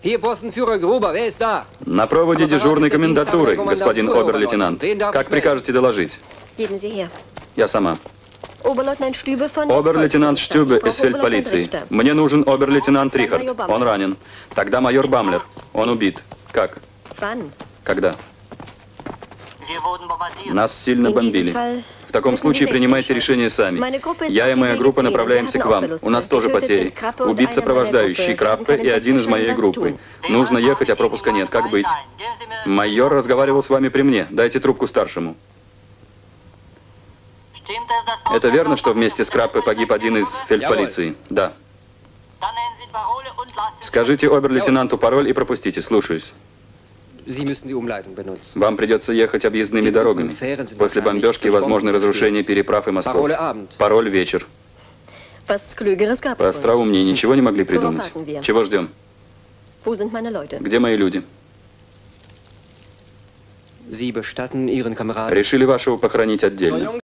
На проводе дежурной комендатуры, господин обер-лейтенант. Как прикажете доложить? Я сама. Обер-лейтенант Штюбе из фельдполиции. Мне нужен обер-лейтенант Рихард. Он ранен. Тогда майор Бамлер. Он убит. Как? Когда? Нас сильно бомбили. В таком случае принимайте решение сами. Я и моя группа направляемся к вам. У нас тоже потери. Убит сопровождающий Краппе и один из моей группы. Нужно ехать, а пропуска нет. Как быть? Майор разговаривал с вами при мне. Дайте трубку старшему. Это верно, что вместе с Краппе погиб один из фельдполиции? Да. Скажите обер-лейтенанту пароль и пропустите. Слушаюсь. Вам придется ехать объездными дорогами. После бомбежки возможны разрушения переправ и мостов. Пароль вечер. Поостроумнее ничего не могли придумать. Чего ждем? Где мои люди? Решили вашего похоронить отдельно.